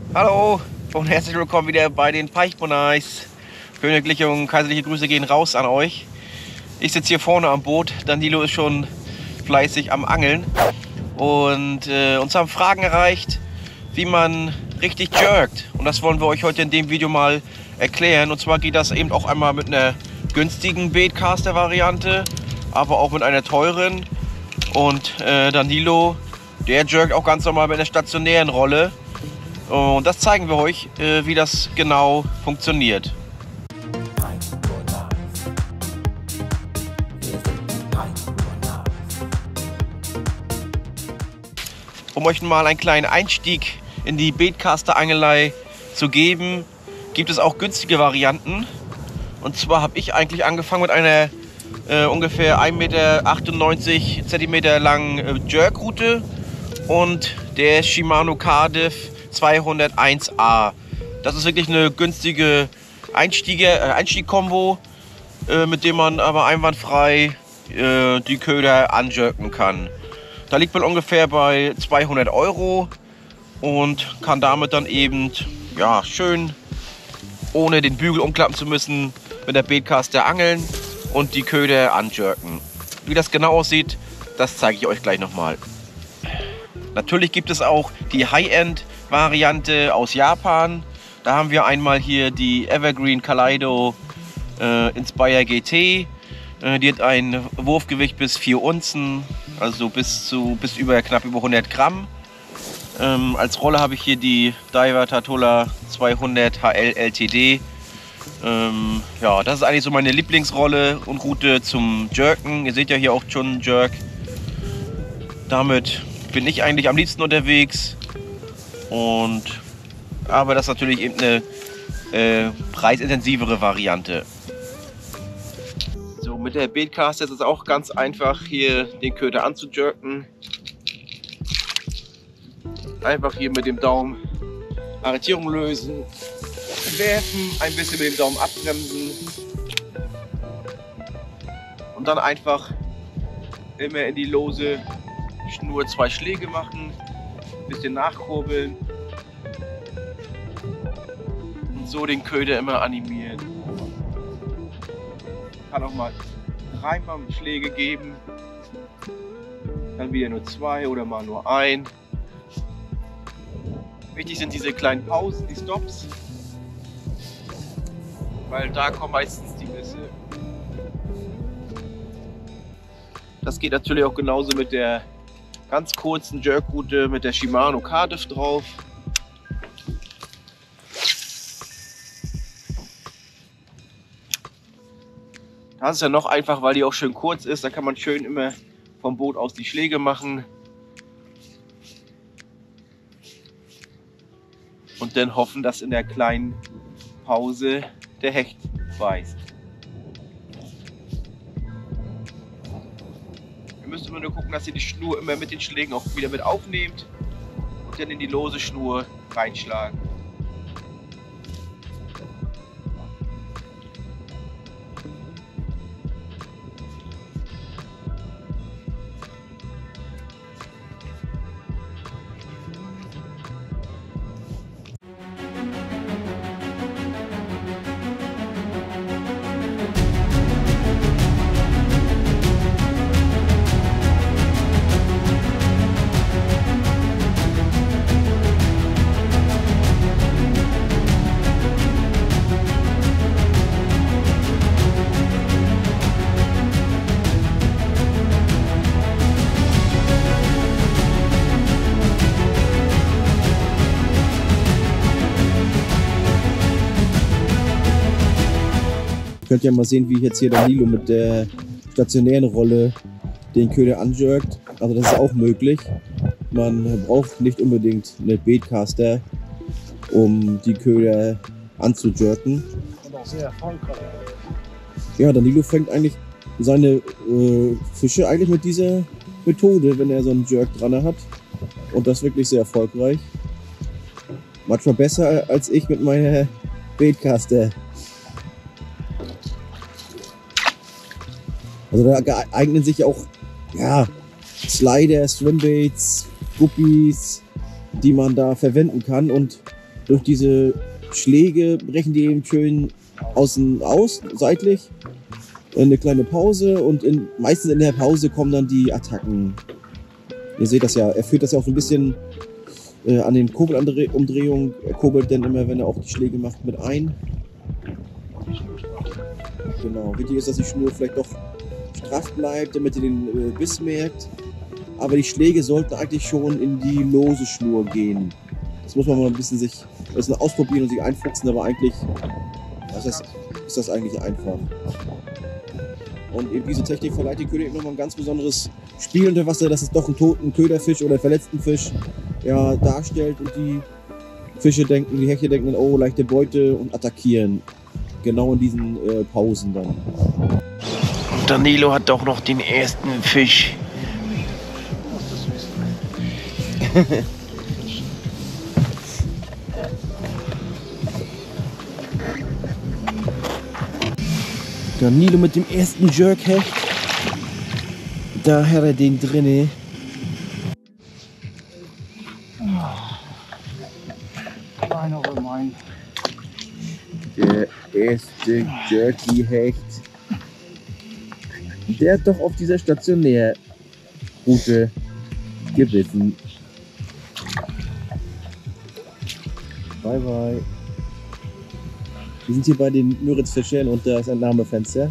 Hallo und herzlich willkommen wieder bei den Peichbonais. Königliche und kaiserliche Grüße gehen raus an euch. Ich sitze hier vorne am Boot, Danilo ist schon fleißig am Angeln und uns haben Fragen erreicht, wie man richtig jerkt. Und das wollen wir euch heute in dem Video mal erklären. Und zwar geht das eben auch einmal mit einer günstigen Baitcaster-Variante, aber auch mit einer teuren. Und Danilo, der jerkt auch ganz normal mit einer stationären Rolle. Und das zeigen wir euch, wie das genau funktioniert. Um euch mal einen kleinen Einstieg in die Baitcaster-Angelei zu geben, gibt es auch günstige Varianten. Und zwar habe ich eigentlich angefangen mit einer ungefähr 1,98 Zentimeter langen Jerkrute und der Shimano Cardiff 201A. Das ist wirklich eine günstige Einstieg-Kombo, mit dem man aber einwandfrei die Köder anjerken kann. Da liegt man ungefähr bei 200 € und kann damit dann eben ja, schön, ohne den Bügel umklappen zu müssen, mit der Baitcaster angeln und die Köder anjerken. Wie das genau aussieht, das zeige ich euch gleich nochmal. Natürlich gibt es auch die High-End-Variante aus Japan. Da haben wir einmal hier die Evergreen Kaleido Inspire GT. Die hat ein Wurfgewicht bis 4 Unzen, also bis knapp über 100 Gramm. Als Rolle habe ich hier die Daiwa Tatula 200 HL LTD. Ja, das ist eigentlich so meine Lieblingsrolle und Route zum Jerken. Ihr seht ja hier auch schon einen Jerk. Damit bin ich eigentlich am liebsten unterwegs. Aber das ist natürlich eben eine preisintensivere Variante. So, mit der Baitcaster ist es auch ganz einfach, hier den Köder anzujerken. Einfach hier mit dem Daumen Arretierung lösen, werfen, ein bisschen mit dem Daumen abbremsen und dann einfach immer in die lose Schnur 2 Schläge machen, ein bisschen nachkurbeln und so den Köder immer animieren. Kann auch mal 3 Schläge geben, dann wieder nur 2 oder mal nur 1. Wichtig sind diese kleinen Pausen, die Stops, weil da kommen meistens die Bisse. Das geht natürlich auch genauso mit der ganz kurzen Jerkrute mit der Shimano Cardiff drauf. Das ist ja noch einfach, weil die auch schön kurz ist. Da kann man schön immer vom Boot aus die Schläge machen. Und dann hoffen, dass in der kleinen Pause der Hecht beißt. Ihr müsst immer nur gucken, dass ihr die Schnur immer mit den Schlägen auch wieder mit aufnehmt und dann in die lose Schnur reinschlagen. Könnt ihr mal sehen, wie jetzt hier Danilo mit der stationären Rolle den Köder anjerkt. Also das ist auch möglich. Man braucht nicht unbedingt eine Baitcaster, um die Köder anzujerken. Und auch sehr erfolgreich. Ja, Danilo fängt eigentlich seine Fische eigentlich mit dieser Methode, wenn er so einen Jerk dran hat. Und das wirklich sehr erfolgreich. Manchmal besser als ich mit meiner Baitcaster. Also da eignen sich auch ja, Slider, Swimbaits, Guppies, die man da verwenden kann. Und Durch diese Schläge brechen die eben schön außen aus, seitlich. Eine kleine Pause und meistens in der Pause kommen dann die Attacken. Ihr seht das ja, er führt das ja auch so ein bisschen an den Kurbelumdrehungen. Er kurbelt dann immer, wenn er auch die Schläge macht, mit ein. Genau, wichtig ist, dass die Schnur vielleicht doch straff bleibt, damit ihr den Biss merkt. Aber die Schläge sollten eigentlich schon in die lose Schnur gehen. Das muss man mal ein bisschen ausprobieren und sich einfuchsen, aber eigentlich ist das eigentlich einfach. Und eben diese Technik verleiht den Köder eben nochmal ein ganz besonderes Spiel unter Wasser, dass es doch einen toten Köderfisch oder einen verletzten Fisch ja, darstellt und die Fische denken, die Hechte denken dann, oh, leichte Beute und attackieren. Genau in diesen Pausen dann. Danilo hat doch noch den ersten Fisch. Danilo mit dem ersten Jerkhecht. Da hat er den drinne. Der erste Jerky-Hecht. Der hat doch auf dieser Stationärroute gebissen. Bye bye. Wir sind hier bei den Müritzfischern und da ist ein Entnahmefenster.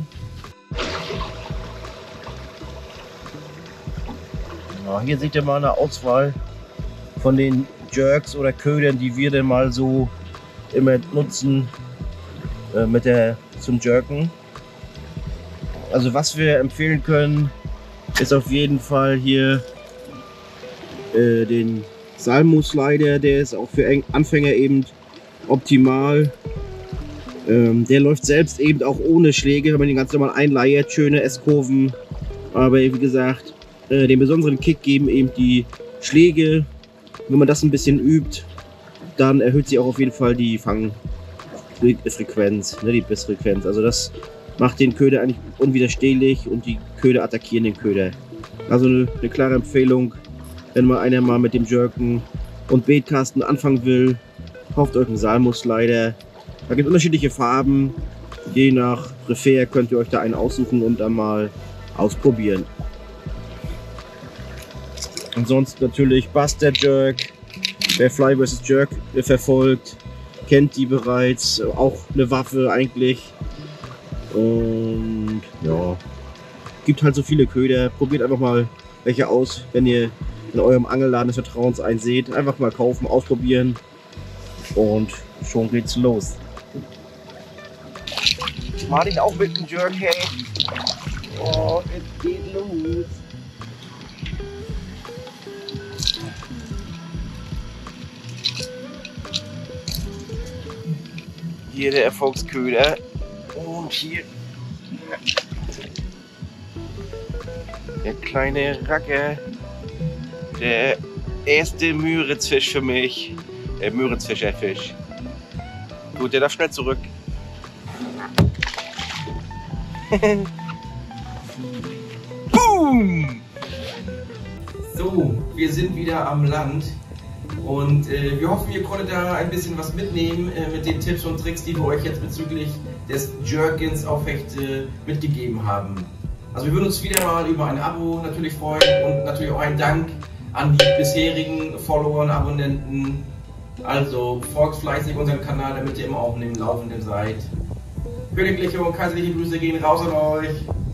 Ja, hier seht ihr mal eine Auswahl von den Jerks oder Ködern, die wir denn mal so immer nutzen zum Jerken. Also was wir empfehlen können, ist auf jeden Fall hier den Salmo-Slider, der ist auch für Anfänger eben optimal. Der läuft selbst eben auch ohne Schläge, wenn man den ganz normal einleiert, schöne S-Kurven. Aber wie gesagt, den besonderen Kick geben eben die Schläge. Wenn man das ein bisschen übt, dann erhöht sich auch auf jeden Fall die Fangfrequenz, die Bissfrequenz. Also das macht den Köder eigentlich unwiderstehlich und die Köder attackieren den Köder. Also eine klare Empfehlung, wenn mal einer mal mit dem Jerken und Baitcasten anfangen will, kauft euch einen Salmo-Slider. Da gibt es unterschiedliche Farben. Je nach Prefer könnt ihr euch da einen aussuchen und dann mal ausprobieren. Ansonsten natürlich Buster Jerk. Wer Fly vs. Jerk verfolgt, kennt die bereits. Auch eine Waffe eigentlich. Und ja, gibt halt so viele Köder. Probiert einfach mal welche aus, wenn ihr in eurem Angelladen des Vertrauens einen seht. Einfach mal kaufen, ausprobieren und schon geht's los. Martin auch mit dem Jerk, hey. Oh, es geht los. Hier der Erfolgsköder. Und hier der kleine Racker. Der erste Müritzfisch für mich. Der Müritzfischerfisch. Gut, der darf schnell zurück. Boom! So, wir sind wieder am Land und wir hoffen, ihr konntet da ein bisschen was mitnehmen mit den Tipps und Tricks, die wir euch jetzt bezüglich des Jerkens auf Hechte mitgegeben haben. Also wir würden uns wieder mal über ein Abo natürlich freuen und natürlich auch einen Dank an die bisherigen Follower und Abonnenten. Also folgt fleißig unserem Kanal, damit ihr immer auf dem Laufenden seid. Königliche und kaiserliche Grüße gehen raus an euch.